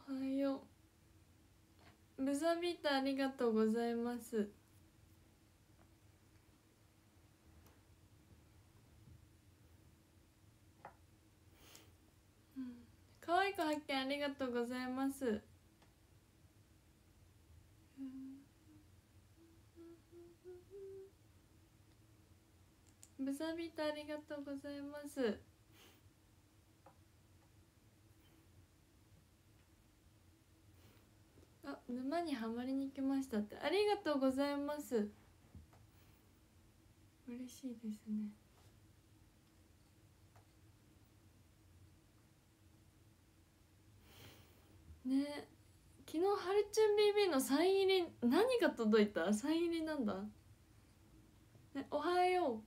おはよう。ブザビータありがとうございます。可愛い子発見ありがとうございます。ブザビータありがとうございます。あ、沼にはまりに来ましたってありがとうございます。嬉しいですね。ね、昨日ハルチュン BB のサイン入り何が届いた？サイン入りなんだ、ね、おはよ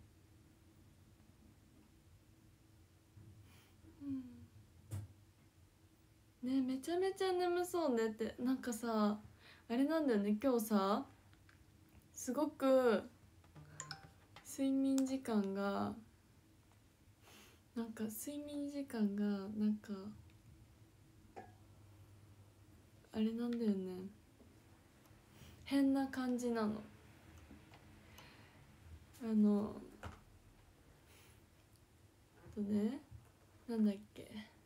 う、ね、めちゃめちゃ眠そうねって。なんかさあれなんだよね、今日さすごく睡眠時間がなんかあれなんだよね、変な感じなの。ね、なんだっけ、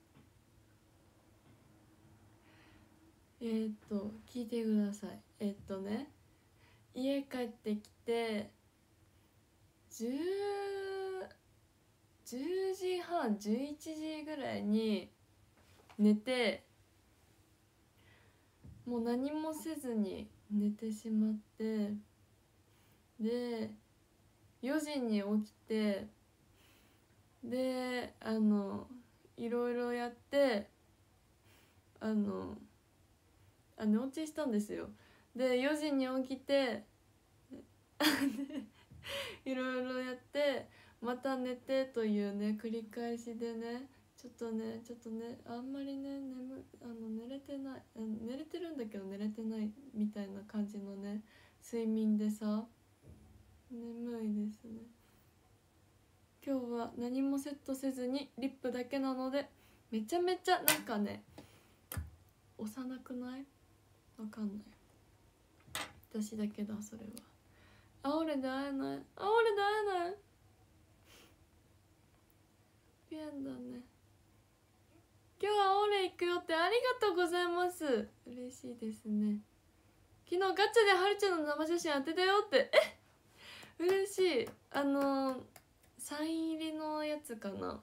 聞いてください。ね、家帰ってきて10時半11時ぐらいに寝て、もう何もせずに寝てしまって、で4時に起きて、でいろいろやって、寝落ちしたんですよ。で4時に起きていろいろやってまた寝てというね繰り返しでね、ちょっとねあんまりね寝れてない、寝れてるんだけど寝れてないみたいな感じのね睡眠でさ、眠いですね。今日は何もセットせずにリップだけなのでめちゃめちゃなんかね幼くない？わかんない、私だけだそれは。あ、俺で会えない、あ、俺で会えない、ピエンだね。今日はオーレ行くよってありがとうございます。嬉しいですね。昨日ガチャではるちゃんの生写真当てたよって、嬉しい。サイン入りのやつかな。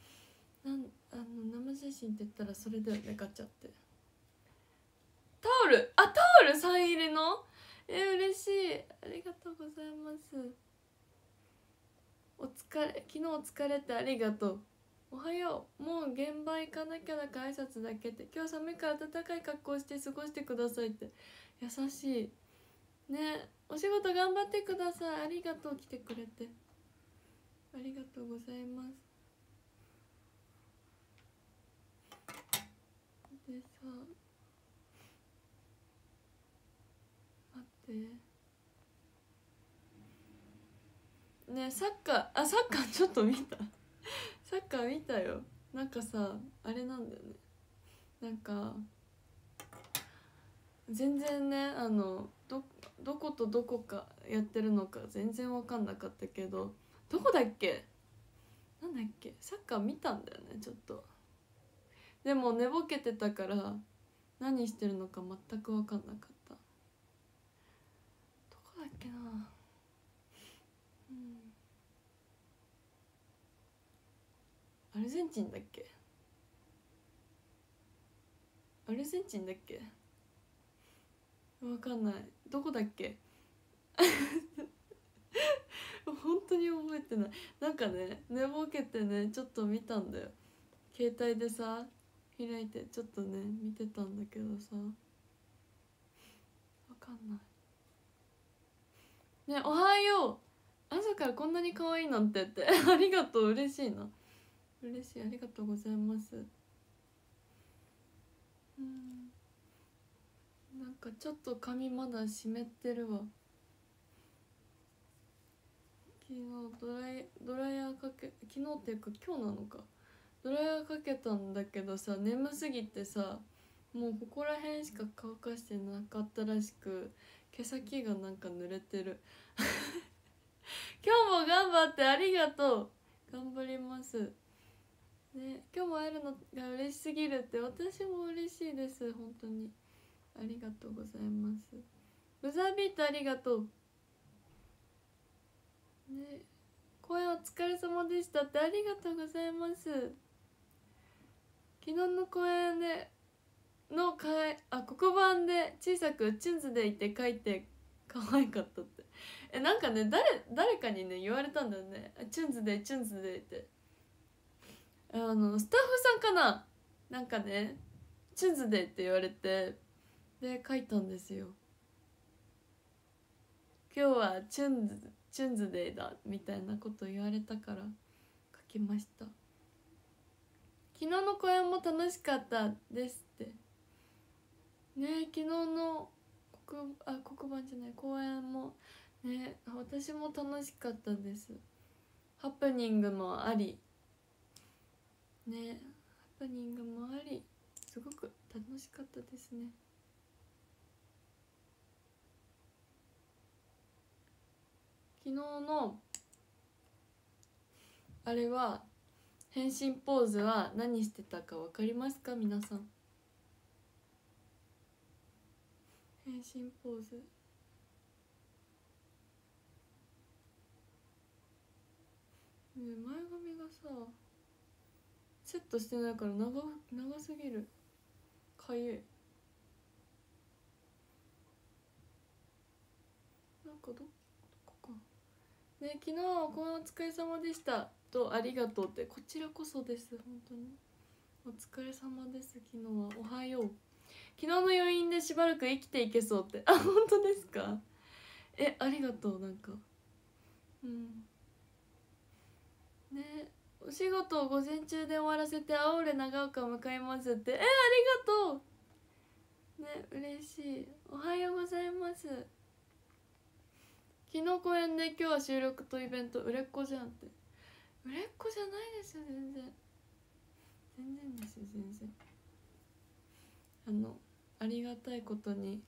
生写真って言ったらそれだよね、ガチャって。タオル、あ、タオルサイン入りの、嬉しい、ありがとうございます。お疲れ、昨日お疲れってありがとう。おはよう、もう現場行かなきゃだから挨拶だけって、今日寒いから暖かい格好して過ごしてくださいって。優しいね。お仕事頑張ってください。ありがとう、来てくれてありがとうございます。でさ、待ってね、サッカーちょっと見たサッカー見たよ。なんかさあれなんだよね、なんか全然ねどことどこかやってるのか全然分かんなかったけど、どこだっけ、なんだっけ、サッカー見たんだよねちょっと。でも寝ぼけてたから何してるのか全く分かんなかった。どこだっけな、アルゼンチンだっけ、アルゼンチンだっけ、分かんない。どこだっけ本当に覚えてない。なんかね寝ぼけてねちょっと見たんだよ、携帯でさ開いてちょっとね見てたんだけどさ、わかんないね。おはよう、朝からこんなに可愛いなんてってありがとう、嬉しいな、嬉しい、ありがとうございます。なんかちょっと髪まだ湿ってるわ。昨日ドライヤーかけ、昨日っていうか今日なのか、ドライヤーかけたんだけどさ、眠すぎてさもうここら辺しか乾かしてなかったらしく、毛先がなんか濡れてる今日も頑張ってありがとう。頑張りますね。今日も会えるのが嬉しすぎるって、私も嬉しいです。本当にありがとうございます。ブザービートありがとうね。公演お疲れ様でしたってありがとうございます。昨日の公演での黒板で小さく「チュンズデイ」って書いて可愛かったって。なんかね、誰かにね言われたんだよね。チュンズデイチュンズデイって、スタッフさんかな、なんかねチュンズデイって言われて、で書いたんですよ。今日はチュンズデイだみたいなこと言われたから書きました。昨日の公演も楽しかったですってね。昨日の黒板じゃない公演もね、私も楽しかったです。ハプニングもありね、ハプニングもあり、すごく楽しかったですね。昨日のあれは、変身ポーズは何してたか分かりますか皆さん。変身ポーズ、ね、前髪がさセットしてないから長すぎる。かゆい。なんかどこかね。昨日はこのお疲れ様でしたとありがとうって、こちらこそです。本当にお疲れ様です。昨日はおはよう。昨日の余韻でしばらく生きていけそうって。あ、本当ですか。ありがとう。なんかね、お仕事を午前中で終わらせて青レ長岡向かいますって。ありがとうね、嬉しい。おはようございます。昨日公演で今日は収録とイベント。売れっ子じゃんって。売れっ子じゃないですよ、全然ですよ。全然ありがたいことに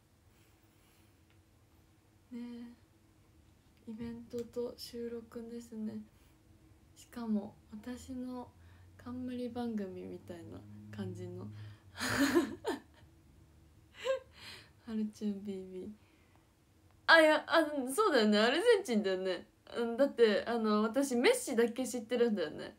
ね、イベントと収録ですね。しかも私の冠番組みたいな感じのハルチュン BB。 そうだよね、アルゼンチンだよね。だって私メッシだけ知ってるんだよね。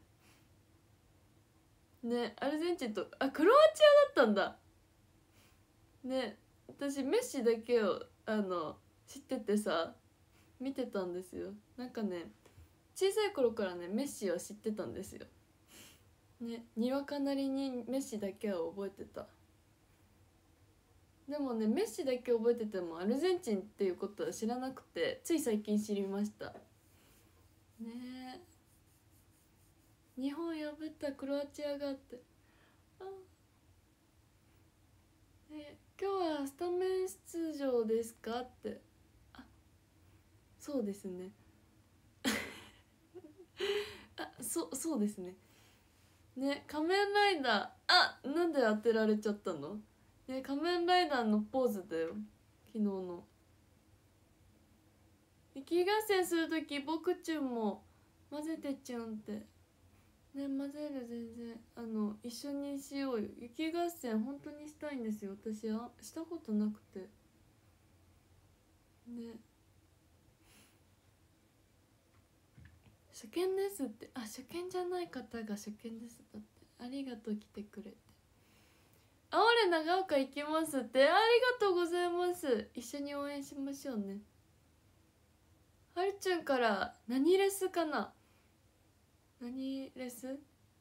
アルゼンチンとクロアチアだったんだね。私メッシだけを知っててさ、見てたんですよ。なんかね、小さい頃からねメッシは知ってたんですよね。にわかなりにメッシだけは覚えてた。でもね、メッシだけ覚えててもアルゼンチンっていうことは知らなくて、つい最近知りましたね。日本破ったクロアチアがあって、今日はスタメン出場ですかって。そうですねそうですね。仮面ライダー、なんで当てられちゃったの。仮面ライダーのポーズだよ、昨日の。雪合戦するとき僕ちゅんも混ぜてちゅんってね。混ぜる、全然一緒にしようよ。雪合戦本当にしたいんですよ、私したことなくてね。初見ですって。初見じゃない方が初見ですだって。ありがとう、来てくれて。あおれ長岡行きますって。ありがとうございます。一緒に応援しましょうね。はるちゃんから何レスかな。何レス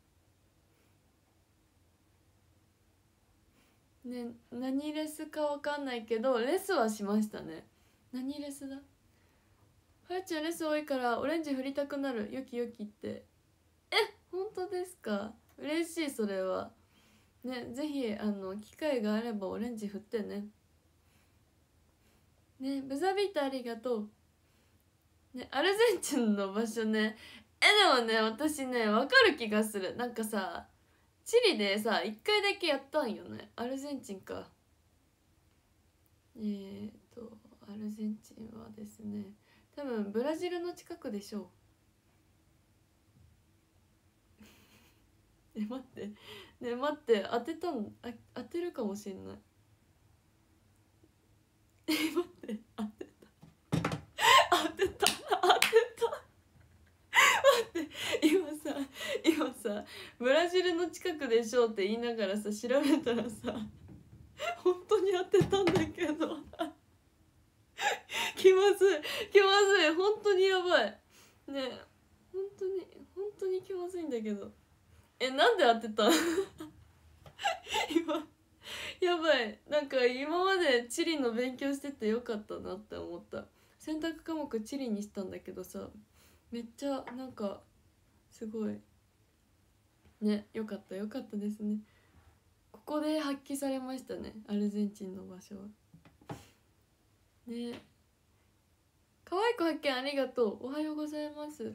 ね、何レスかわかんないけどレスはしましたね。何レスだ。はるちゃんレス多いからオレンジ振りたくなる。よきよきって。本当ですか。嬉しい、それはね。ぜひ機会があればオレンジ振ってね。ブザービートありがとうね。アルゼンチンの場所ね。でもね、私ね分かる気がする。なんかさ、 チリでさ1回だけやったんよね。アルゼンチンか。アルゼンチンはですね、多分ブラジルの近くでしょう。待ってね、待って、当てたん、当てるかもしんない。待って当てた当てた待って、今さブラジルの近くでしょうって言いながらさ調べたらさ本当に当てたんだけど気まずい本当にやばいね。本当に気まずいんだけど、なんで当てた今やばい。なんか今まで地理の勉強しててよかったなって思った。選択科目地理にしたんだけどさ、めっちゃなんかすごいね、よかったですね。ここで発揮されましたね、アルゼンチンの場所はね。可愛い子発見ありがとう。おはようございます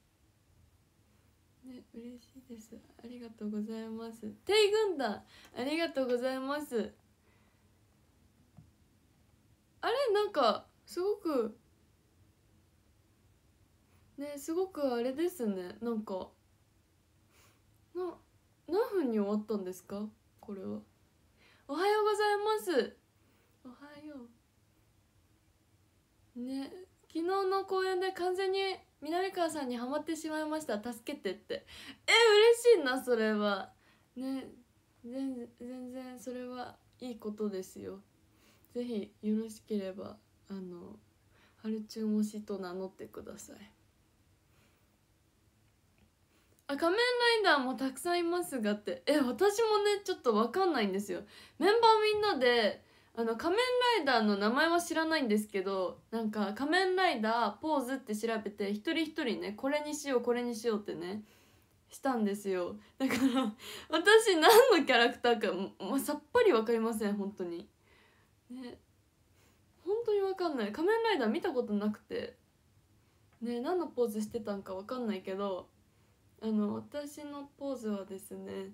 ね、嬉しいです。ありがとうございます。テイ軍団ありがとうございます。あれ、なんかすごくね、すごくあれですね。なんか何分に終わったんですかこれは。おはようございます。おはようね。昨日の公演で完全に南川さんにハマってしまいました。助けてって。嬉しいなそれはね。全然それはいいことですよ。ぜひよろしければハルチュン推しと名乗ってください。仮面ライダーもたくさんいますがって、私もねちょっと分かんないんですよ。メンバーみんなで仮面ライダーの名前は知らないんですけど、なんか仮面ライダーポーズって調べて一人一人ね、これにしようってねしたんですよ。だから私何のキャラクターか、さっぱり分かりません本当にね。本当に分かんない。仮面ライダー見たことなくてね、何のポーズしてたんか分かんないけど、私のポーズはですね、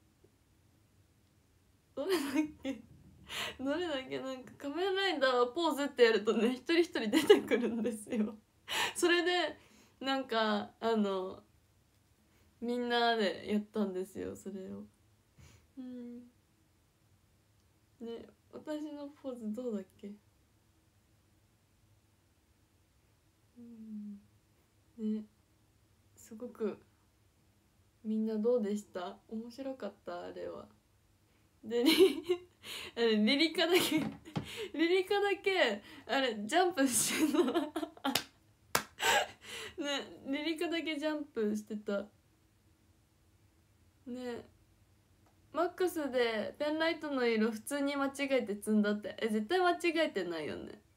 どれだっけなんか仮面ライダーポーズってやるとね、一人一人出てくるんですよ。それでなんかみんなでやったんですよ、それを。ね、私のポーズどうだっけ。ね、すごくみんなどうでした？面白かった？あれは。でリリカだけあれジャンプしてたね、リリカだけジャンプしてたね。マックスでペンライトの色普通に間違えて積んだって。絶対間違えてないよね。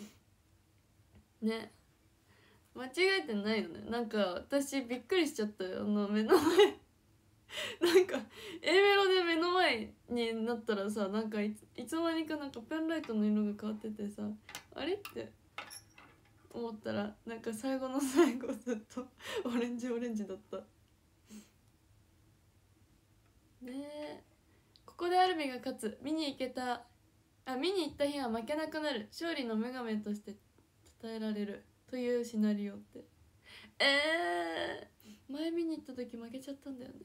ね、間違えてないよね。なんか私びっくりしちゃったよ、目の前なんか A メロで目の前になったらさ、なんかいつの間にかなんかペンライトの色が変わっててさ、あれって思ったら、なんか最後の最後ずっとオレンジだったね。え、ここでアルミが勝つ。見に行った日は負けなくなる。勝利の女神として称えられるというシナリオって。前見に行った時負けちゃったんだよね。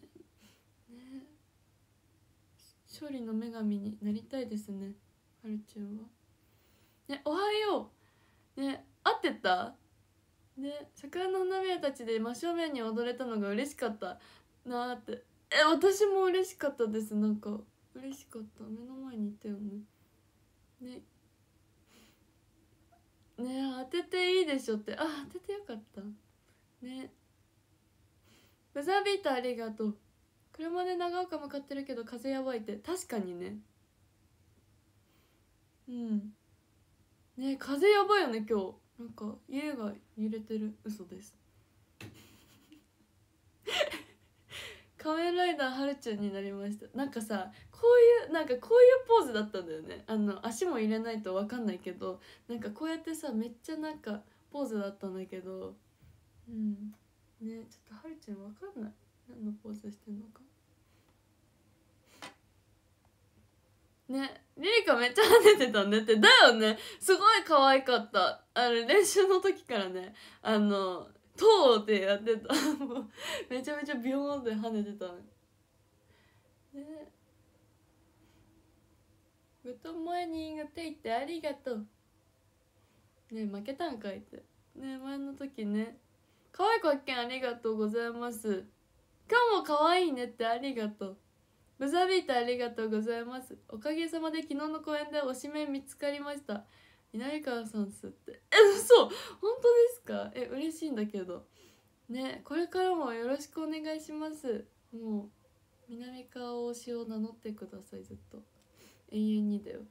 勝利の女神になりたいですね、はるちゃんは。ね、おはようね、合ってたね。桜の花びらたちで真正面に踊れたのが嬉しかったなーって。私も嬉しかったです。なんか嬉しかった。目の前にいたよね。ね、当てていいでしょって。当ててよかったね。ブザービーターありがとう。車で長岡向かってるけど風やばいって。確かにね。ね、風やばいよね今日。なんか家が揺れてる。嘘です仮面ライダーはるちゃんになりました。なんかさ、こういうポーズだったんだよね。足も入れないと分かんないけど、なんかこうやってさ、めっちゃなんかポーズだったんだけど、ね、ちょっとはるちゃん分かんない、何のポーズしてんのか。 ね、リリカめっちゃ跳ねてたねって。だよね、すごい可愛かった。練習の時からね、トーってやってた。もうめちゃめちゃビヨーンって跳ねてたね。グッドモーニングって言ってありがとう。ね、負けたんかいって。ね、前の時ね、可愛い子発見ありがとうございます。今日も可愛いねってありがとう。ブザービートありがとうございます。おかげさまで昨日の公演で推しメン見つかりました。南川さんっすって。嘘、本当ですか？嬉しいんだけどね。これからもよろしくお願いします。もう南川推しを名乗ってください、ずっと永遠にだよ。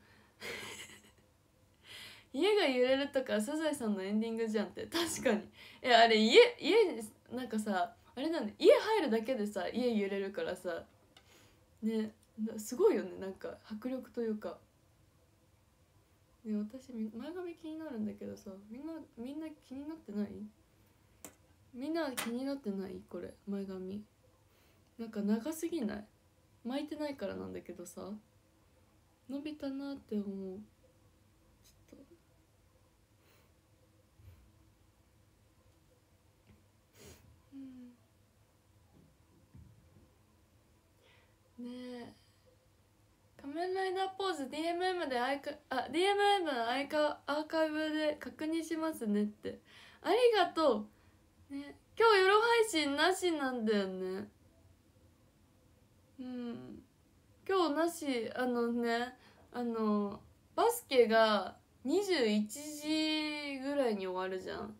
家が揺れるとかサザエさんのエンディングじゃんって。確かに。あれ家なんかさ、あれなんだ、家入るだけでさ家揺れるからさね、すごいよね。なんか迫力というかね。私前髪気になるんだけどさ、みんな気になってない？みんな気になってない？これ前髪なんか長すぎない？巻いてないからなんだけどさ、伸びたなって思う。ちょっとねえ、仮面ライダーポーズ DMM でDMM のアーカイブで確認しますねって。ありがとうね。今日夜配信なしなんだよね。うん、今日なし。バスケが21時ぐらいに終わるじゃん、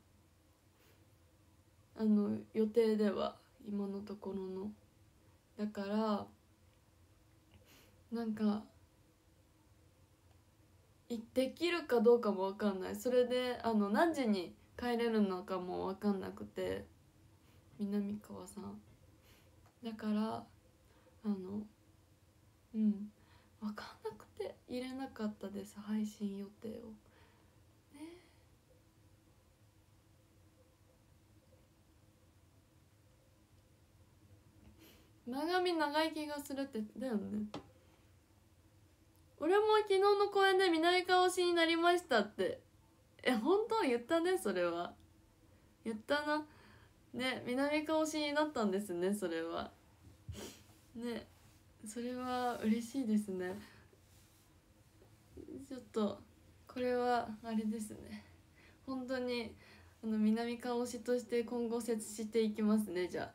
予定では今のところの。だからなんかできるかどうかも分かんない。それで何時に帰れるのかも分かんなくて、南川さんだからうん分かんなくて入れなかったです、配信予定をね。前髪長い気がするってだよね。俺も昨日の公演で南川推しになりましたって。本当言ったね。それは言ったなね。南川推しになったんですね。それはね、それは嬉しいですね。ちょっとこれはあれですね、本当に南川推しとして今後接していきますね。じゃあ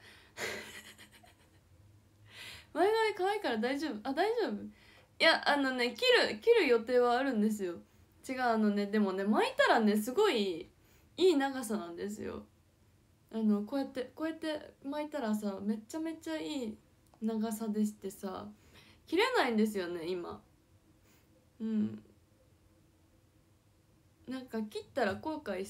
前髪可愛いから大丈夫。大丈夫。いや切る予定はあるんですよ。違う、でもね、巻いたらねすごいいい長さなんですよ。こうやって巻いたらさ、めちゃめちゃいい長さでしてさ、切れないんですよね今。なんか切ったら後悔し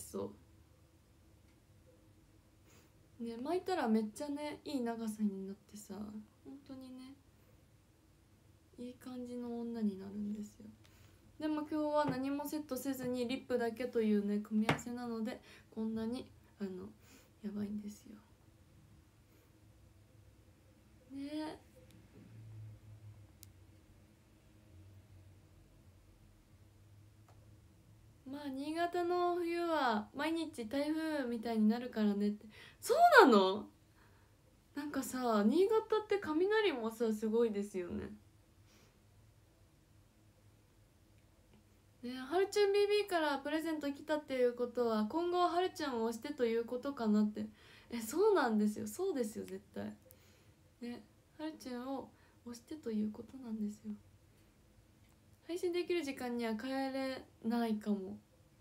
そうね。巻いたらめっちゃねいい長さになってさ、本当にねいい感じの女になるんですよ。でも今日は何もセットせずにリップだけというね組み合わせなので、こんなにやばいんですよね。まあ新潟の冬は毎日台風みたいになるからねって。そうなの？なんかさ、新潟って雷もさすごいですよね。はるちゅん BB からプレゼント来たっていうことは、今後ははるちゃんを押してということかなって。そうなんですよ。そうですよ絶対ね。はるちゃんを押してということなんですよ。配信できる時間には帰れないかも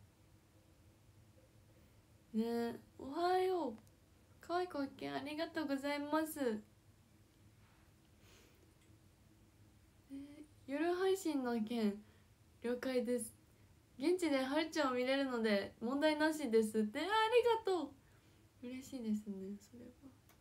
ね。おはよう、可愛い子発見ありがとうございます。夜配信の件了解です。現地ではるちゃんを見れるので問題なしですって。ありがとう、嬉しいですね。それは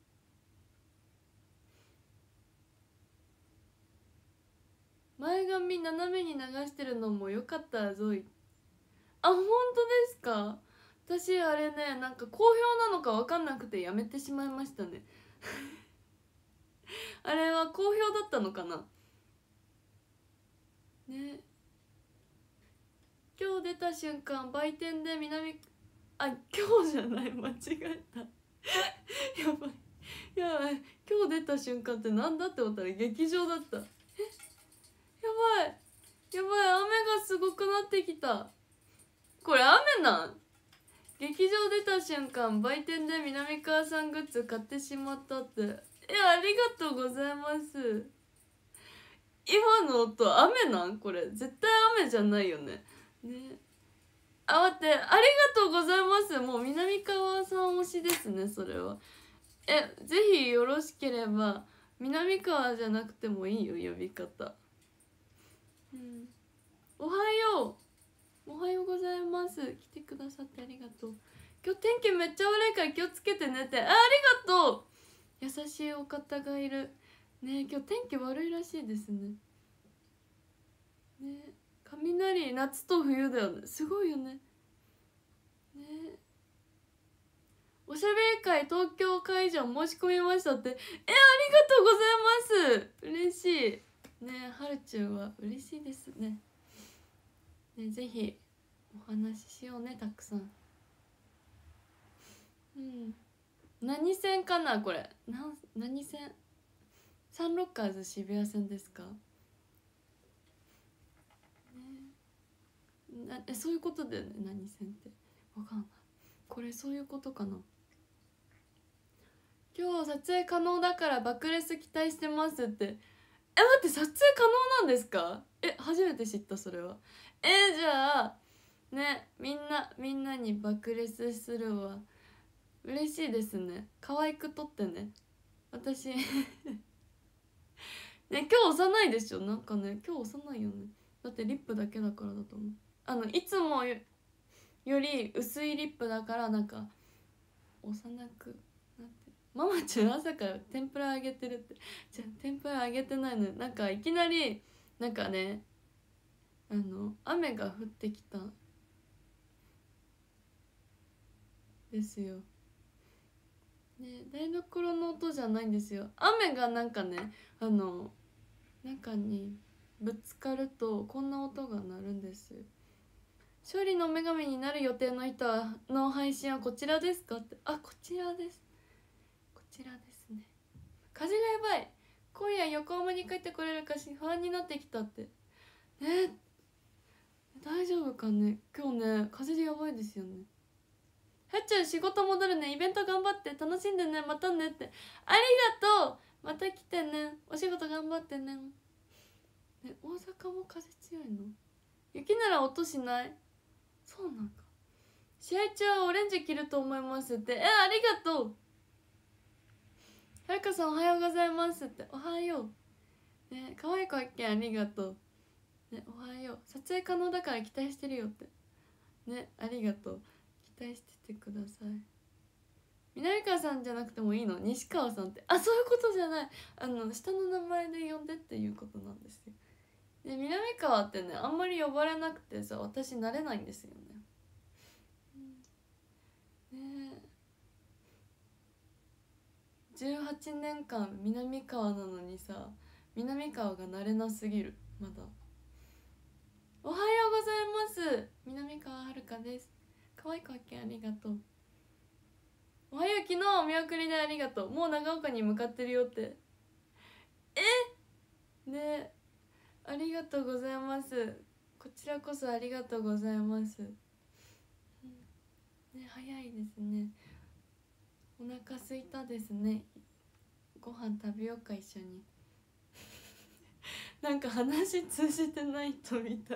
前髪斜めに流してるのもよかったらぞい。本当ですか？私あれね、なんか好評なのか分かんなくてやめてしまいましたねあれは好評だったのかなね、今日出た瞬間売店で南、あ、今日じゃない、間違えたやばいやばい、今日出た瞬間ってなんだって思ったら劇場だった。やばいやばい、雨がすごくなってきた。これ雨なん？劇場出た瞬間売店で南川さんグッズ買ってしまったって。ありがとうございます。今の音雨なん？これ絶対雨じゃないよね。ね、あ、待って、ありがとうございます。もう南川さん推しですね、それは。ぜひよろしければ南川じゃなくてもいいよ、呼び方。うん、おはよう、おはようございます。来てくださってありがとう。今日天気めっちゃ悪いから気をつけてねって。ありがとう。優しいお方がいるね。今日天気悪いらしいですね。ね、雷、夏と冬だよね。すごいよね。ね、おしゃべり会東京会場申し込みましたって。ありがとうございます。嬉しいね。はるちゅんは嬉しいですね。ね、ぜひお話ししようね、たくさん。うん、何線かなこれ。何線？サンロッカーズ渋谷線ですかね。そういうことだよね。何線ってわかんない。これそういうことかな。今日撮影可能だから爆レス期待してますって。待って、撮影可能なんですか？初めて知った、それは。じゃあね、みんなに爆レスするわ。嬉しいですね。可愛く撮ってね、私ね。今日幼いでしょ。なんかね、今日幼いよね。だってリップだけだからだと思う。いつもより薄いリップだから、なんか幼くなって。ママちゃん朝から天ぷらあげてるって。じゃあ天ぷらあげてないのよ。なんかいきなりなんかね、雨が降ってきたですよ。ね、台所の音じゃないんですよ。雨がなんかね、中にぶつかるとこんな音が鳴るんですよ。勝利の女神になる予定の人の配信はこちらですかって。こちらです。こちらですね。風がやばい。今夜横浜に帰ってこれるかし不安になってきたって。大丈夫かね。今日ね、風でやばいですよね。はっちゃん仕事戻るね。イベント頑張って楽しんでね。またねって。ありがとう。また来てね。お仕事頑張ってね。大阪も風強いの？雪なら音しない？そうなんか。試合中はオレンジ着ると思いますって。ありがとう。はるかさんおはようございますって。おはようね。可愛い子発見ありがとうね。おはよう。撮影可能だから期待してるよってね。ありがとう。期待しててください。南川さんじゃなくてもいいの？西川さんって。そういうことじゃない。下の名前で呼んでっていうことなんですよ。で、南川ってね、あんまり呼ばれなくてさ、私慣れないんですよね。ねえ、18年間南川なのにさ、南川が慣れなすぎる。まだ。おはようございます。南川はるかです。可愛い子発見ありがとう。おはよう。昨日お見送りでありがとう。もう長岡に向かってるよって。ね、ありがとうございます。こちらこそありがとうございます。ね、早いですね。お腹すいたですね。ご飯食べようか、一緒に。なんか話通じてない人みたい。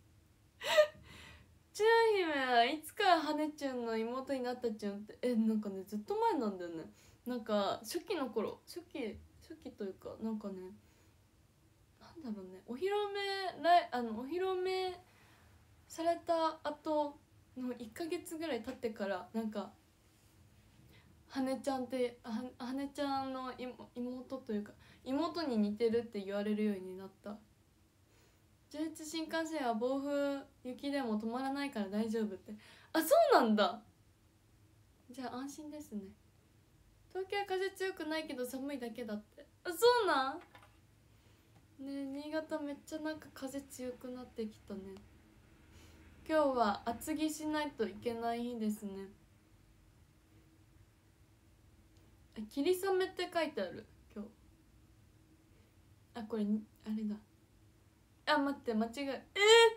チュン姫はいつからハネチュンの妹になったチュンって。なんかね、ずっと前なんだよね。なんか初期の頃、初期というか、なんかね、なんだろうね、お披露目された後の1ヶ月ぐらい経ってから、なんか羽根ちゃんって羽根ちゃんの妹というか、妹に似てるって言われるようになった。上越新幹線は暴風雪でも止まらないから大丈夫って。そうなんだ。じゃあ安心ですね。東京は風強くないけど寒いだけだって。そうなんね、新潟めっちゃなんか風強くなってきたね。今日は厚着しないといけない日ですね。霧雨って書いてある今日。あ、これあれだ。あ、待って間違え。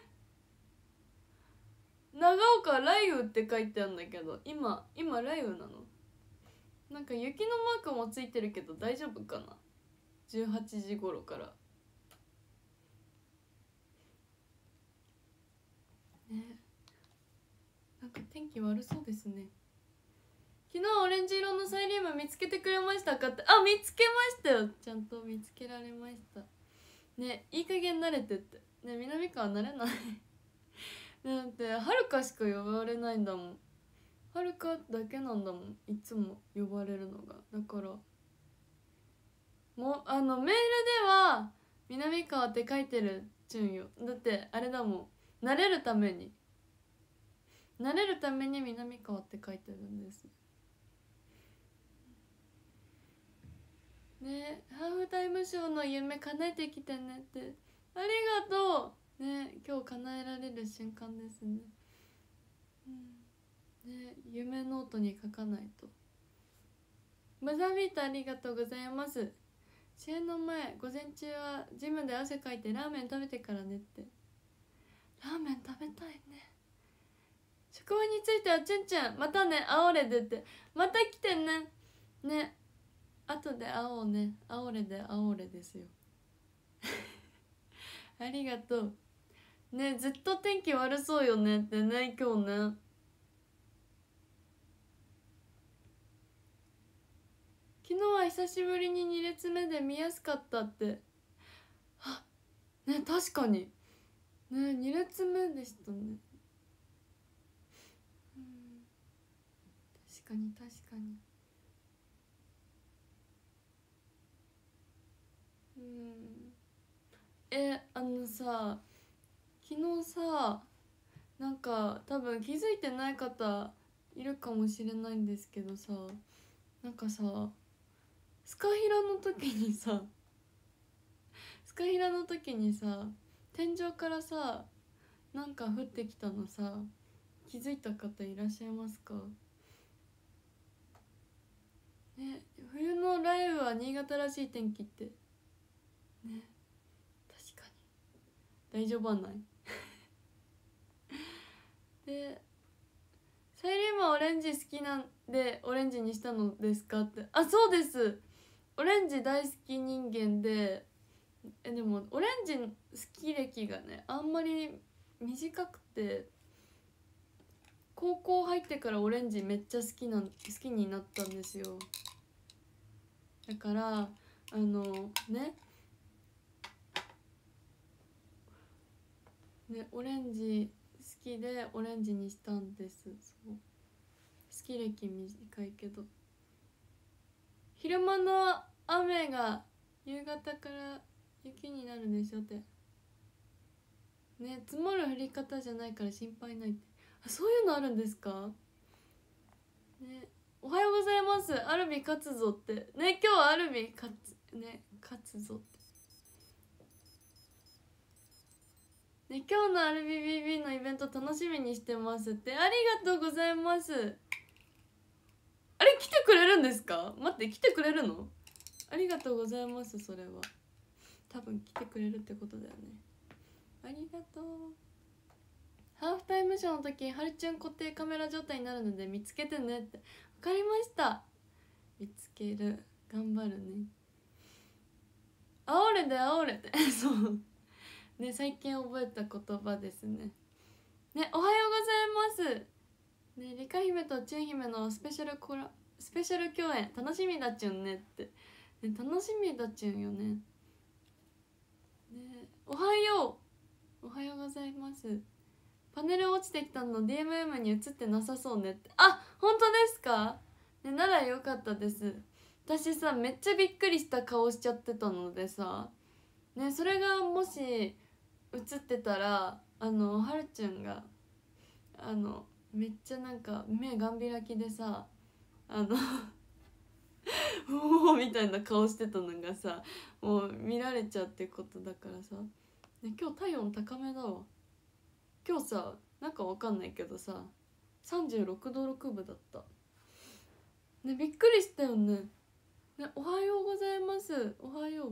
長岡雷雨って書いてあるんだけど、今雷雨なの？なんか雪のマークもついてるけど大丈夫かな。18時頃からね。なんか天気悪そうですね。昨日オレンジ色のサイリウム見つけてくれましたかって。あ、見つけましたよ。ちゃんと見つけられましたね。いい加減慣れてってね。南川慣れないだってはるかしか呼ばれないんだもん。はるかだけなんだもん、いつも呼ばれるのが。だからもうメールでは南川って書いてるっちゅんよ。だってあれだもん、慣れるために南川って書いてるんですね。ハーフタイムショーの夢叶えてきてねって。ありがとうね。今日叶えられる瞬間ですね。ね、夢ノートに書かないと。バザービートありがとうございます。試合の前午前中はジムで汗かいてラーメン食べてからねって。ラーメン食べたいね。職場についてはチュンチュンまたね、あおれでって。また来てね。ね、後で会おうね。あおれであおれですよありがとうね。ずっと天気悪そうよねってね、今日ね。昨日は久しぶりに2列目で見やすかったって。あ、ね、確かにね、2列目でしたね。うん、確かに確かに。うん、さ、昨日さ、なんか多分気づいてない方いるかもしれないんですけどさ、なんかさ、スカヒラの時にさ天井からさ、なんか降ってきたのさ、気づいた方いらっしゃいますかね。冬の雷雨は新潟らしい天気ってね。確かに大丈夫はないで、サイリウムはオレンジ好きなんでオレンジにしたのですかって。あ、そうです。オレンジ大好き人間で、でもオレンジ好き歴がね、あんまり短くて、高校入ってからオレンジめっちゃ好きになったんですよ。だからオレンジ好きでオレンジにしたんです。そう、好き歴短いけど、昼間の雨が夕方から雪になるんでしょってね。積もる降り方じゃないから心配ないって。あ、そういうのあるんですかね。おはようございます。アルビ勝つぞってね。今日はアルビ勝つぞってね。今日の RBBB のイベント楽しみにしてますって。ありがとうございます。あれ、来てくれるんですか？待って、来てくれるの？ありがとうございます。それは多分来てくれるってことだよね。ありがとう。ハーフタイムショーの時ハルチュン固定カメラ状態になるので見つけてねって。分かりました、見つける。頑張るね。あおれであおれでそうね、最近覚えた言葉ですね。ね、おはようございますね。リカ姫とチュン姫のスペシャル共演楽しみだっちゅんねって、ね、楽しみだっちゅんよね。ね、おはようございます。パネル落ちてきたの DMM に映ってなさそうねって。あ、本当ですかね。ならよかったです。私さ、めっちゃびっくりした顔しちゃってたのでさね、それがもし映ってたらはるちゅんがめっちゃなんか目がん開きでさおおみたいな顔してたのがさ、もう見られちゃうってことだからさ、ね、今日体温高めだわ。今日さ、なんかわかんないけどさ、36度6分だったね。びっくりしたよね。ね、おはようございます。おはよう。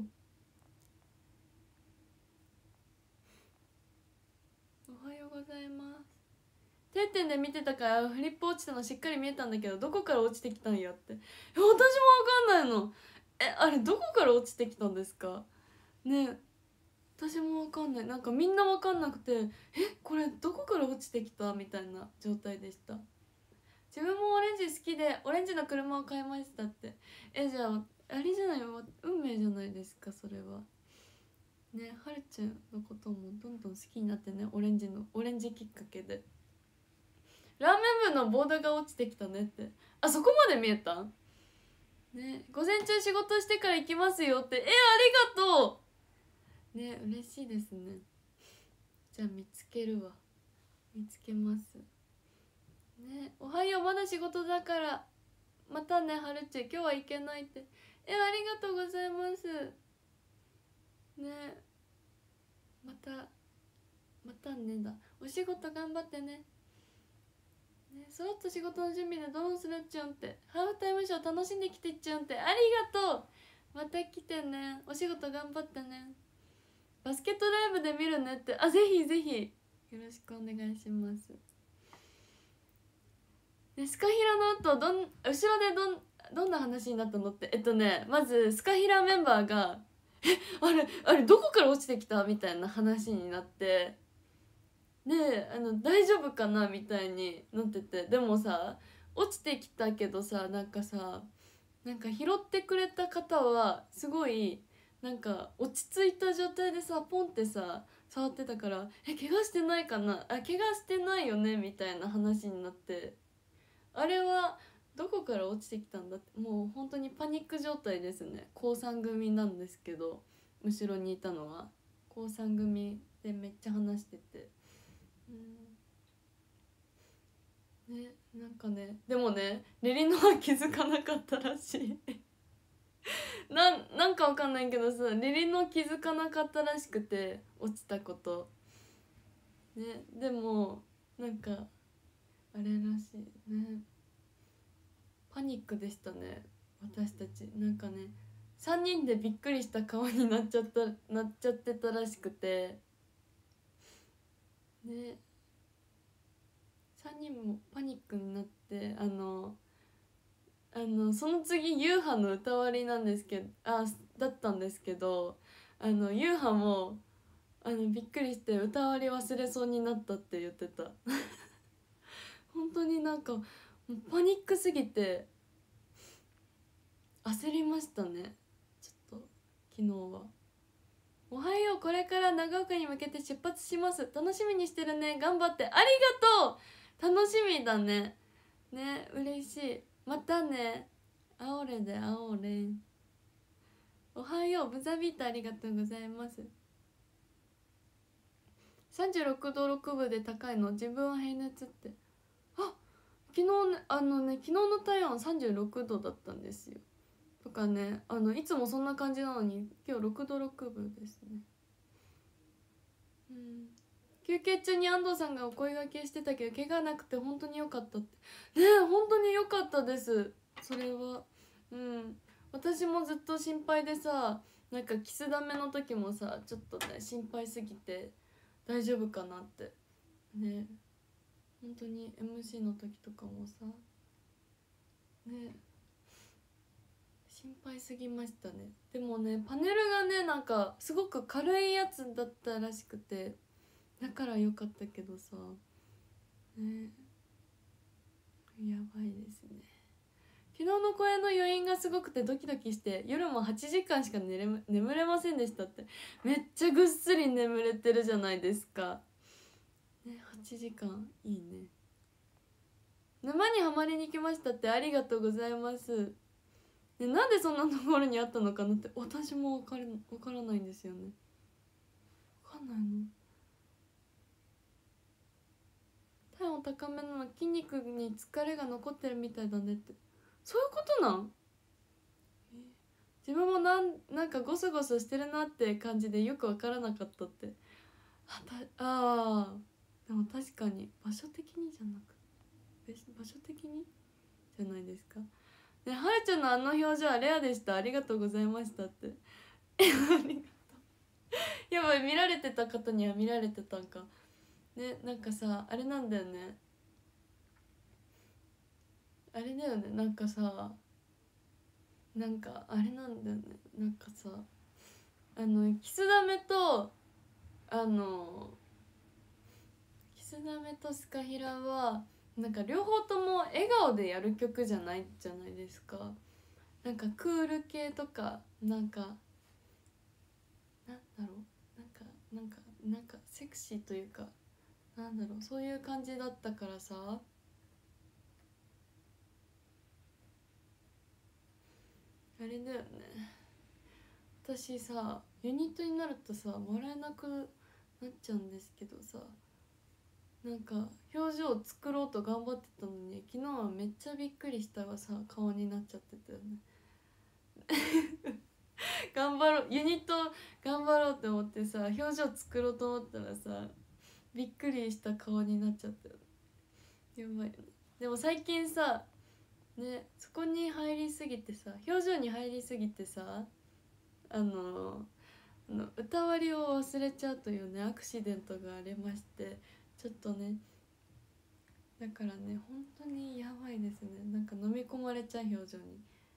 おはようございます。定点で見てたからフリップ落ちたのしっかり見えたんだけど、どこから落ちてきたんやって。私もわかんないの。あれどこから落ちてきたんですかね。私もわかんない。なんかみんなわかんなくて、これどこから落ちてきたみたいな状態でした。自分もオレンジ好きでオレンジの車を買いましたって。じゃああれじゃないわ、運命じゃないですかそれはね。はるちゃんのこともどんどん好きになってね、オレンジきっかけで。ラーメン部のボードが落ちてきたねって。あそこまで見えたね。午前中仕事してから行きますよって。ありがとうね。嬉しいですね。じゃあ見つけるわ。見つけますね。おはよう、まだ仕事だからまたね。はるちゃん今日は行けないって。ありがとうございますね。またねだ。お仕事頑張ってね。そろっと仕事の準備でどうするっちゅんって。ハーフタイムショー楽しんできてっちゅんって。ありがとう。また来てね。お仕事頑張ってね。バスケットライブで見るねって。ぜひぜひよろしくお願いします。でスカヒラの後後ろでどんな話になったのって。まずスカヒラメンバーがあれどこから落ちてきたみたいな話になって、で大丈夫かなみたいになってて、でもさ落ちてきたけどさ、なんか拾ってくれた方はすごいなんか落ち着いた状態でさポンってさ触ってたから、怪我してないかな、怪我してないよねみたいな話になって、あれはどこから落ちてきたんだって。もう本当にパニック状態ですね。高3組なんですけど、後ろにいたのは高3組でめっちゃ話してて、ね、なんかね、でもねレリノは気づかなかったらしいなんかわかんないけどさ、レリノ気づかなかったらしくて、落ちたことね。でもなんかあれらしいね。パニックでしたね私たち。なんかね3人でびっくりした顔になっちゃってたらしくてね。3人もパニックになって、その次ユーハの歌割りなんですけど、だったんですけど、ユーハもびっくりして歌割り忘れそうになったって言ってた本当になんかもうパニックすぎて焦りましたねちょっと昨日は。おはよう、これから長岡に向けて出発します、楽しみにしてるね、頑張って。ありがとう、楽しみだね。ね、嬉しい。またね。あおれであおれ。おはよう、ブザビータありがとうございます。36度6分で高いの自分は平熱って。昨日ね、昨日の体温36度だったんですよ。とかね、いつもそんな感じなのに今日6度6分ですね。休憩中に安藤さんがお声掛けしてたけど怪我なくて本当に良かったってね。本当に良かったです、それは。私もずっと心配でさ、なんかキスダメの時もさちょっとね心配すぎて大丈夫かなってね。本当に MC の時とかもさね心配すぎましたね。でもねパネルがねなんかすごく軽いやつだったらしくて、だから良かったけどさね、やばいですね。昨日の公演の余韻がすごくてドキドキして夜も8時間しか眠れませんでしたって。めっちゃぐっすり眠れてるじゃないですかね。8時間いいね。沼にはまりに来ましたって。ありがとうございます。ね、なんでそんなところにあったのかなって私も分からないんですよね。分かんないの。体温高めなの筋肉に疲れが残ってるみたいだねって。そういうことなん？ 自分もなんかゴソゴソしてるなって感じでよく分からなかったって。でも確かに場所的にじゃなく場所的にじゃないですかね。はるちゃんのあの表情はレアでした、ありがとうございましたってありがとう。やばい、見られてた方には見られてたんかね。なんかさあれなんだよね、あれだよね、なんかさなんかあれなんだよね、なんかさキスダメとキスダメとスカヒラはなんか両方とも笑顔でやる曲じゃないじゃないですか。なんかクール系とかなんかなんだろう、なんかセクシーというかなんだろう、そういう感じだったからさ、あれだよね。私さユニットになるとさ笑えなくなっちゃうんですけどさ、なんか表情を作ろうと頑張ってたのに昨日はめっちゃびっくりしたがさ顔になっちゃってたよね頑張ろうユニット頑張ろうって思ってさ表情作ろうと思ったらさびっくりした顔になっちゃったよね。やばいよね。でも最近さね、そこに入りすぎてさ表情に入りすぎてさ歌割りを忘れちゃうというねアクシデントがありまして、ちょっとねだからね本当にやばいですね。なんか飲み込まれちゃう表情に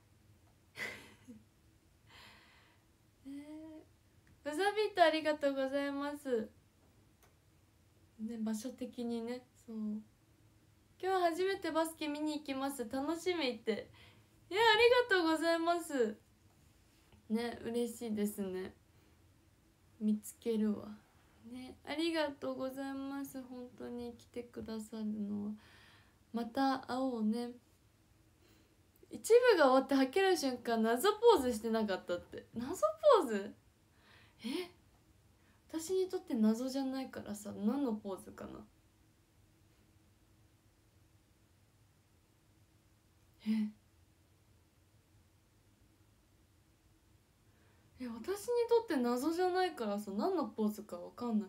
ブザビートありがとうございますね。場所的にね、そう今日初めてバスケ見に行きます、楽しみって、ありがとうございますね、嬉しいですね。見つけるわね、ありがとうございます。本当に来てくださるのはまた会おうね。一部が終わってはける瞬間謎ポーズしてなかったって。謎ポーズ私にとって謎じゃないからさ、何のポーズかな。私にとって謎じゃないからさ、何のポーズか分かんない。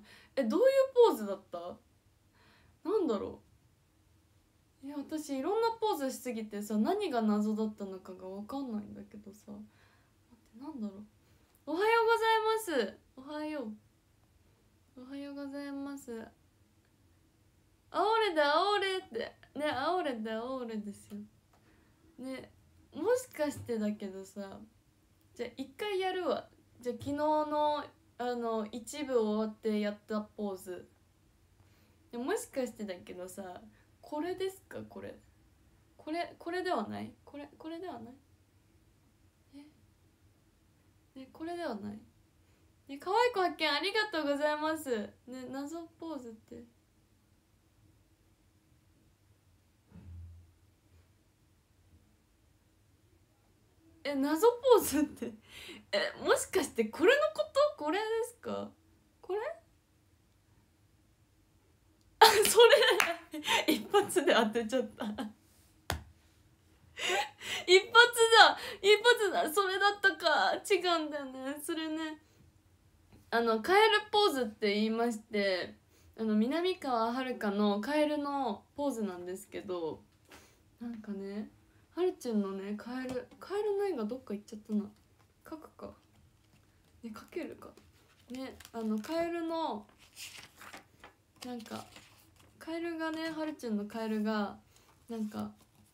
どういうポーズだった？なんだろう。私いろんなポーズしすぎてさ、何が謎だったのかが分かんないんだけどさ。待って、なんだろう。おはようございます。おはよう。おはようございます。あおれだあおれってね、あおれだあおれですよね。もしかしてだけどさ、じゃあ一回やるわ。じゃあ昨日の一部終わってやったポーズで、もしかしてだけどさ、これですか？これではない？これではない？これではない？可愛い子発見ありがとうございますね。謎ポーズって謎ポーズってもしかしてこれのこと？これですか？これそれ一発で当てちゃった一発だ、それだったか。違うんだよね、それね。カエルポーズって言いまして、南川遥のカエルのポーズなんですけど、なんかね、はるちゃんのねカエルの絵がどっか行っちゃったな。描くかね、描けるかね。カエルのなんかカエルがね、はるちゃんのカエルがなんか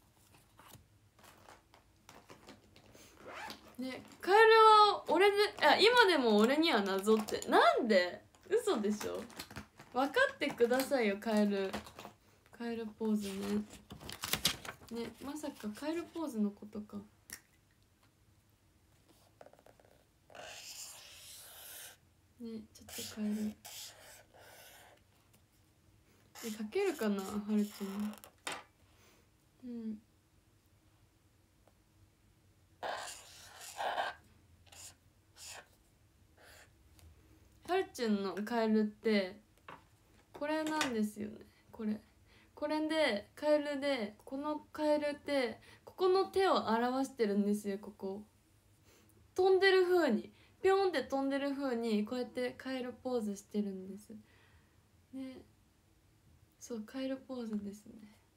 ね、カエルは俺で今でも俺には謎って、なんで？嘘でしょ。分かってくださいよ。カエルポーズねまさかカエルポーズのことかね。ちょっとカエル描けるかな、はるちゃん。はるちゃんのカエルってこれなんですよね。これでカエルで、このカエルってここの手を表してるんですよ。ここ飛んでる風にピョンって飛んでる風にこうやってカエルポーズしてるんですね。そう、カエルポーズです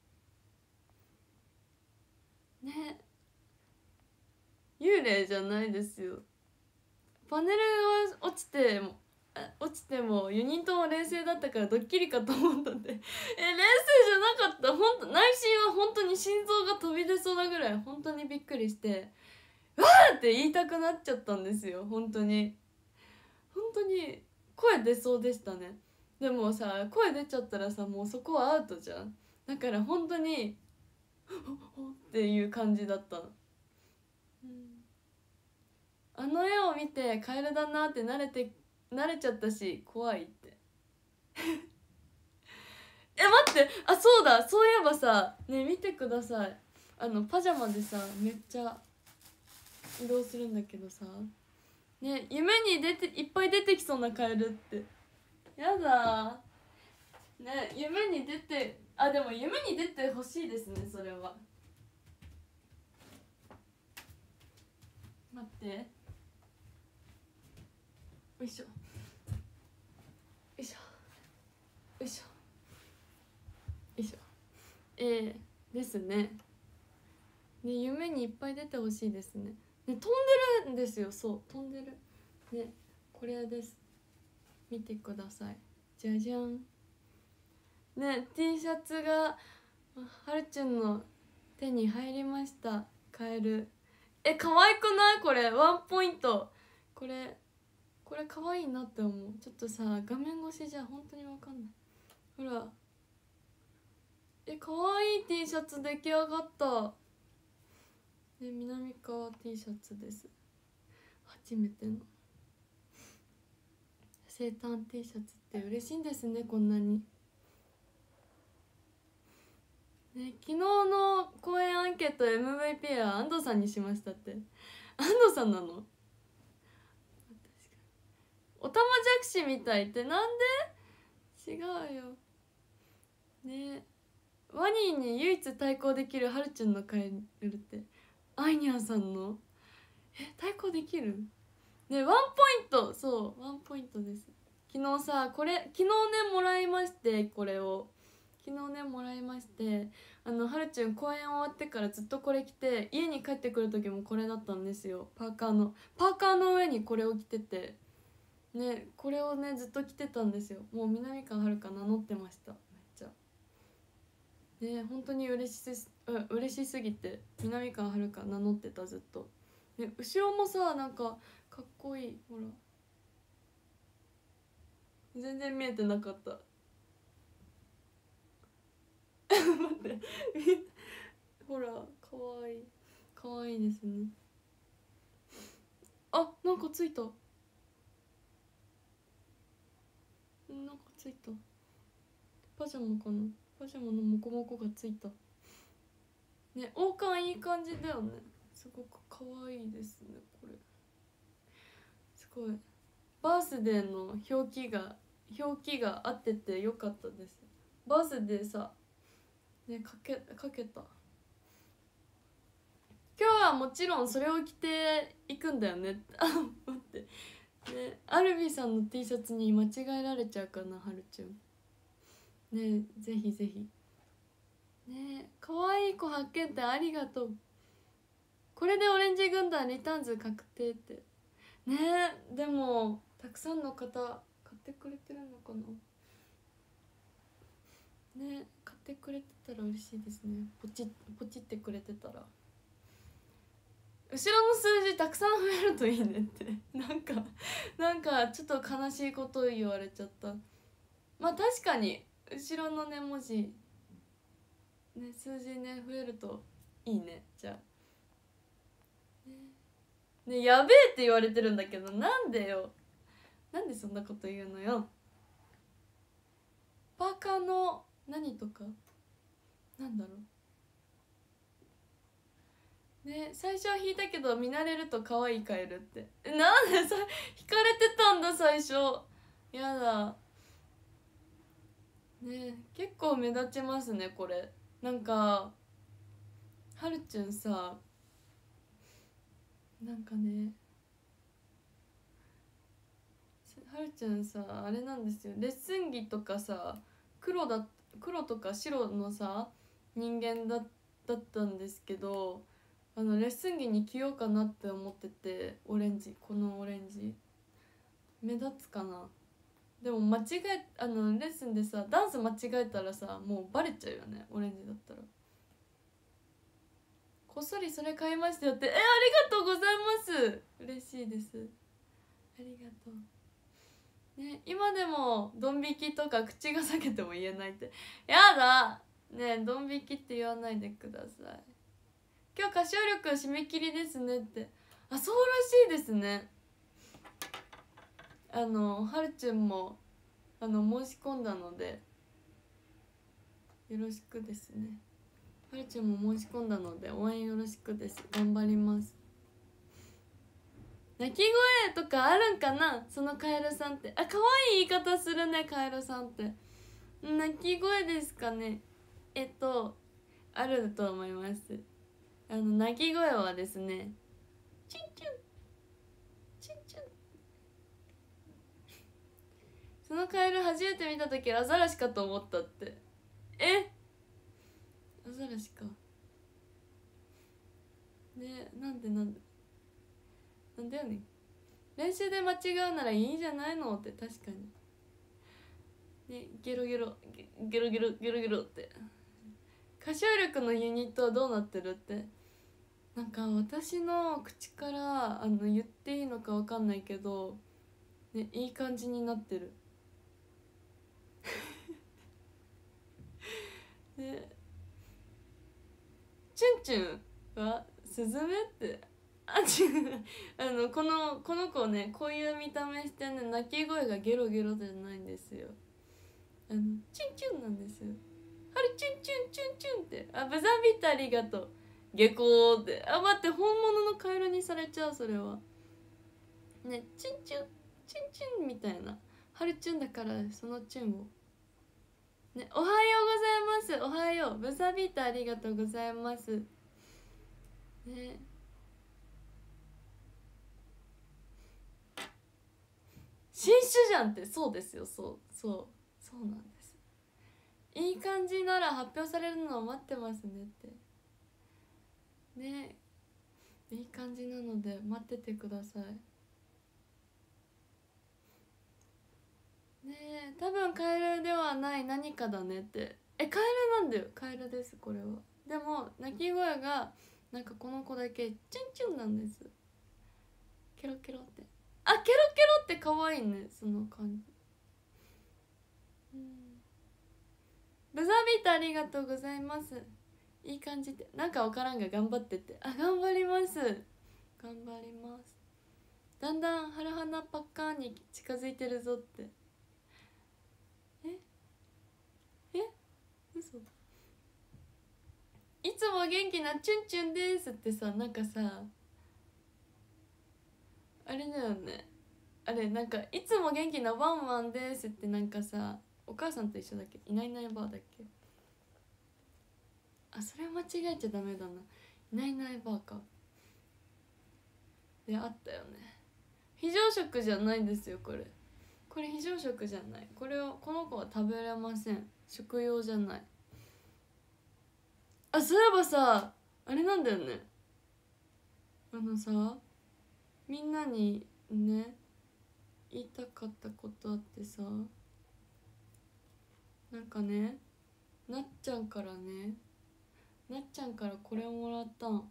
ね。幽霊じゃないですよ。パネルが落ちても4人とも冷静だったからドッキリかと思ったって。冷静じゃなかった。内心は本当に心臓が飛び出そうなぐらい本当にびっくりして、わーって言いたくなっちゃったんですよ。本当に声出そうでしたね。でもさ、声出ちゃったらさ、もうそこはアウトじゃん。だから本当にっていう感じだったの。あの絵を見てカエルだなって慣れちゃったし怖いって待って、そうだ、そういえばさね、見てください。パジャマでさめっちゃ移動するんだけどさね、夢にいっぱい出てきそうなカエルって。やだね、夢に出てでも夢に出てほしいですね、それは。待って、よいしょよいしょよいしょよいしょ。ですね。ね、夢にいっぱい出てほしいですね。ね、飛んでるんですよ。そう、飛んでるね。これです、見てください。じゃじゃんね。 T シャツがはるちゅんの手に入りました。カエル可愛くない？これワンポイント。これ可愛いなって思う。ちょっとさ、画面越しじゃ本当に分かんない。ほら、可愛い T シャツ出来上がった。南川 T シャツです。初めての生誕 T シャツって嬉しいんですね、こんなにね。昨日の公演アンケート MVP は安藤さんにしましたって。安藤さんなの？おたまじゃくしみたいってなんで？違うよね。ワニに唯一対抗できるはるちゅんのカエルってアイニャンさんの対抗できるね。ワンポイント、そうワンポイントです。昨日さ、昨日ねもらいまして、これを昨日ねもらいまして、はるちゅん公演終わってからずっとこれ着て、家に帰ってくる時もこれだったんですよ。パーカーの上にこれを着ててね、これをねずっと着てたんですよ。もう南川遥名乗ってました。めっちゃね、本当に嬉しすぎて南川遥名乗ってた、ずっとね。後ろもさ、なんかかっこいい。ほら、全然見えてなかった待ってほら、かわいい、かわいいですね。なんかついた、なんかついた。パジャマかな、パジャマのモコモコがついたね。王冠いい感じだよね。すごくかわいいですね。これすごいバースデーの表記が合っててよかったです。バースデーさね、かけた。今日はもちろんそれを着ていくんだよね待ってね、アルビさんの T シャツに間違えられちゃうかな、はるちゃんね。ぜひぜひね。可愛い子発見ってありがとう。これでオレンジ軍団リターンズ確定ってね。でもたくさんの方買ってくれてるのかなね。買ってくれてたら嬉しいですね。ポチってくれてたら。後ろの数字たくさん増えるといいねってなんかちょっと悲しいこと言われちゃった。まあ確かに後ろのね文字ね、数字ね増えるといいね。じゃあね、やべえって言われてるんだけど、なんでよ、なんでそんなこと言うのよ。パーカーの何とかなんだろうね。最初は引いたけど見慣れると可愛いカエルって、なんでさ引かれてたんだ最初。やだね。結構目立ちますねこれ。なんかはるちゅんさ、なんかねはるちゃんさあれなんですよ、レッスン着とかさ黒とか白のさ人間だったんですけど、レッスン着に着ようかなって思ってて、このオレンジ目立つかな。でもレッスンでさダンス間違えたらさもうバレちゃうよね、オレンジだったら。こっそりそれ買いましたよって、ありがとうございます、嬉しいです、ありがとうね。今でもドン引きとか口が裂けても言えないって、やだねえ、ドン引きって言わないでください。今日歌唱力締め切りですねって、あ、そうらしいですね。はるちゅんも申し込んだのでよろしくですね。はるちゃんも申し込んだので応援よろしくです。頑張ります。鳴き声とかあるんかな、そのカエルさんって。あ、可愛い言い方するね、カエルさんって。鳴き声ですかね。あると思います。鳴き声はですね、チュンチュンチュンチュン。そのカエル初めて見た時アザラシかと思ったって。アザラシかね。なんでやねん。練習で間違うならいいじゃないのって。確かにね。ゲロゲロって歌唱力のユニットはどうなってるって。なんか私の口から言っていいのか分かんないけどね、いい感じになってるね。チュンチュンはスズメってこの子ね、こういう見た目してね、鳴き声がゲロゲロじゃないんですよ。チュンチュンなんですよ。はるチュンチュンチュンチュンって。あ、ブザービートありがとう。下校って。あ、待って、本物のカエルにされちゃう、それは。ね、チュンチュンチュンチュンみたいな。はるチュンだからそのチュンを。ね、おはようございます。おはよう。ブザービートありがとうございます。ね。新種じゃんって。そうですよ、そうなんです。いい感じなら発表されるのを待ってますねってね。いい感じなので待っててくださいね。え、多分カエルではない何かだねって。カエルなんだよ、カエルですこれは。でも鳴き声がなんかこの子だけチュンチュンなんです。ケロケロって。あ、ケロケロって可愛いね、その感じ。ブザービートありがとうございます。いい感じで、なんか分からんが頑張ってって。あ、頑張ります、頑張ります。だんだんハラハナパッカーに近づいてるぞって。嘘。いつも元気なチュンチュンですってさ、なんかさあれだよね、あれなんかいつも元気なワンワンですって、なんかさお母さんと一緒だっけ、いないいないばあだっけ。あ、それ間違えちゃダメだな。いないいないばあかであったよね。非常食じゃないですよこれ非常食じゃない。この子は食べれません。食用じゃない。あ、そういえばさあれなんだよね、さみんなにね言いたかったことあってさ、なんかね、なっちゃんからこれをもらったん。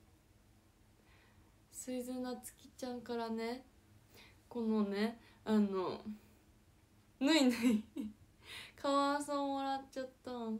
すいずなつきちゃんからね、このねぬいぬいかわいそうもらっちゃったん。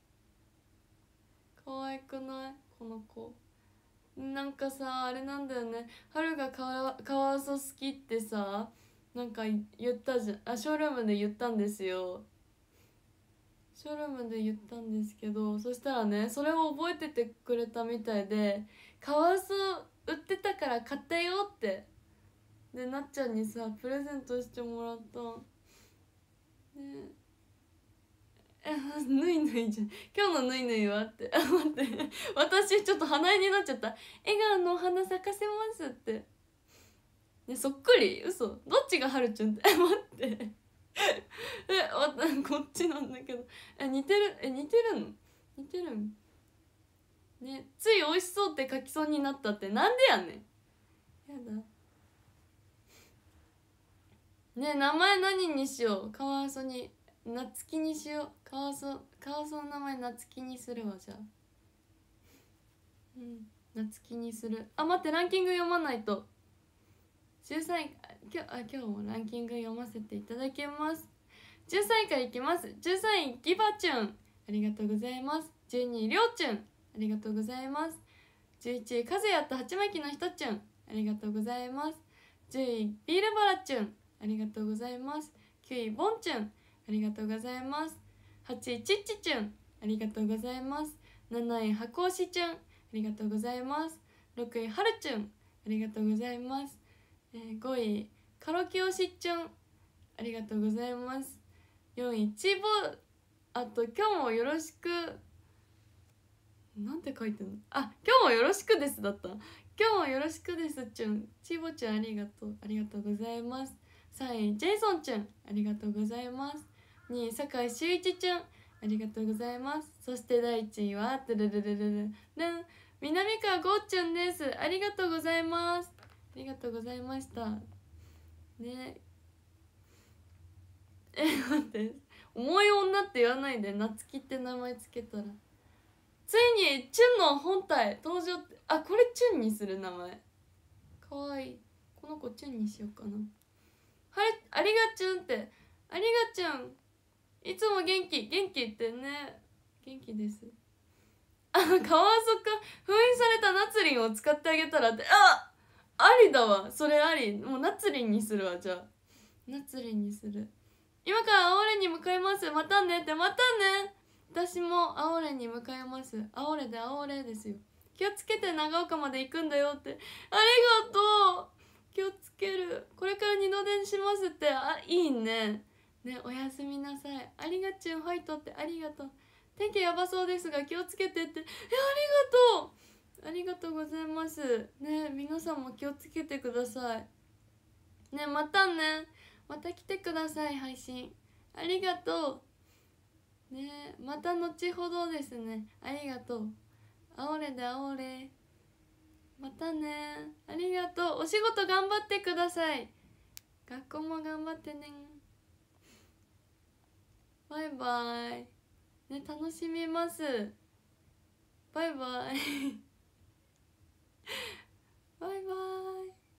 かわいくないこの子。なんかさあれなんだよね、春がカワウソ好きってさなんか言ったじゃん。あ、ショールームで言ったんですよ。ショールームで言ったんですけど、そしたらねそれを覚えててくれたみたいで、カワウソ売ってたから買ったよってでなっちゃんにさプレゼントしてもらったね。ぬいぬいじゃん。今日のぬいぬいはって待って私ちょっと鼻絵になっちゃった。笑顔のお花咲かせますってね、そっくり嘘、どっちがはるちゅんって待ってこっちなんだけど、似てる似てるの似てるんね。つい美味しそうって書きそうになったってなんでやねん。やだね。名前何にしよう。カワウソになつきにしよう。カワウソの名前なつきにするわ。じゃあなつきにする。あ、待って、ランキング読まないと。13位、今日もランキング読ませていただきます。13位からいきます。13位ギバチュン、ありがとうございます。12位りょうちゅん、ありがとうございます。11位かずやと鉢巻きのひとちゅん、ありがとうございます。10位ビールバラチュン、ありがとうございます。9位ボンチュン、ありがとうございます。8位チッチチュン、ありがとうございます。7位箱押しチュン、ありがとうございます。6位はるちゅん、ありがとうございます。5位カロキオシチュン、ありがとうございます。4位チーボー、あと今日もよろしく、なんて書いてんの、あ、今日もよろしくですだった。今日もよろしくですチュン、チーボちゃんありがとう、ありがとうございます。3位ジェイソンチュン、ありがとうございます。2位酒井秀一チュン、ありがとうございます。そして第1位はトゥルルルルルルン、南川ゴーチュンです。ありがとうございます。ありがとうございましたね。待って、重い女って言わないで、なつきって名前つけたら。ついにチュンの本体登場って。あ、これチュンにする名前かわいい。この子チュンにしようかな。はい、ありがチュンって、ありがチュン、いつも元気ってね。元気です。あ、カワウソか封印されたナツリンを使ってあげたらって。ありだわ、それあり。もうナツリンにするわ。じゃあナツリンにする。今から青レに向かいます。またねって。またね。私も青レに向かいます。青レで青レですよ。気をつけて、長岡まで行くんだよって。ありがとう。気をつける。これから二度電しますって。いいね。ね、おやすみなさい。ありがちゅんファイトって。ありがとう。天気やばそうですが気をつけてって。ありがとう。ありがとうございます。ね、皆さんも気をつけてください。ね、またね。また来てください、配信。ありがとう。ね、また後ほどですね。ありがとう。あおれであおれ。またね。ありがとう。お仕事頑張ってください。学校も頑張ってね。バイバイ。ね、楽しみます。バイバイ。バイバイ。